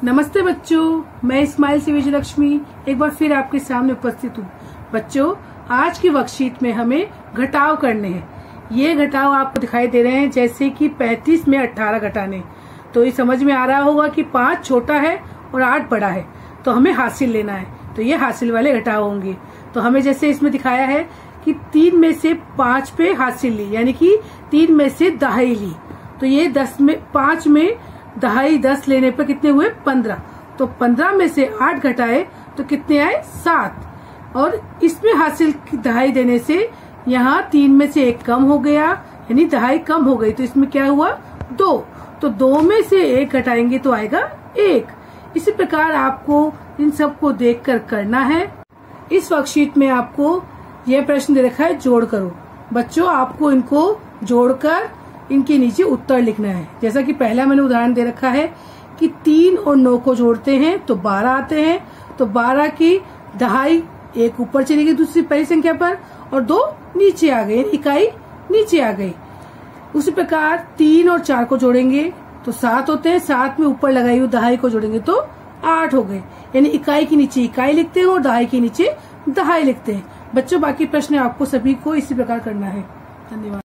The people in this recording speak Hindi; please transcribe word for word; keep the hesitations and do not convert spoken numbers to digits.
नमस्ते बच्चों, मैं इस्माइल से विजय लक्ष्मी एक बार फिर आपके सामने उपस्थित हूँ। बच्चों, आज की वर्कशीट में हमें घटाव करने हैं। ये घटाव आपको दिखाई दे रहे हैं जैसे कि पैंतीस में अठारह घटाने। तो ये समझ में आ रहा होगा कि पाँच छोटा है और आठ बड़ा है, तो हमें हासिल लेना है। तो ये हासिल वाले घटाव होंगे। तो हमें जैसे इसमें दिखाया है कि तीन में से पाँच पे हासिल ली, यानी कि तीन में से दहाई ली। तो ये दस में पाँच में दहाई दस लेने पर कितने हुए? पंद्रह। तो पंद्रह में से आठ घटाए तो कितने आए? सात। और इसमें हासिल की दहाई देने से यहाँ तीन में से एक कम हो गया, यानी दहाई कम हो गई। तो इसमें क्या हुआ? दो। तो दो में से एक घटाएंगे तो आएगा एक। इसी प्रकार आपको इन सबको देखकर करना है। इस वर्कशीट में आपको यह प्रश्न दे रखा है, जोड़ करो। बच्चों, आपको इनको जोड़कर इनके नीचे उत्तर लिखना है। जैसा कि पहला मैंने उदाहरण दे रखा है कि तीन और नौ को जोड़ते हैं तो बारह आते हैं। तो बारह की दहाई एक ऊपर चली गई दूसरी पहली संख्या पर और दो नीचे आ गई, इकाई नीचे आ गई। उसी प्रकार तीन और चार को जोड़ेंगे तो सात होते हैं। सात में ऊपर लगाई हुई दहाई को जोड़ेंगे तो आठ हो गए, यानी इकाई के नीचे इकाई लिखते हैं और दहाई के नीचे दहाई लिखते हैं। बच्चों, बाकी प्रश्न आपको सभी को इसी प्रकार करना है। धन्यवाद।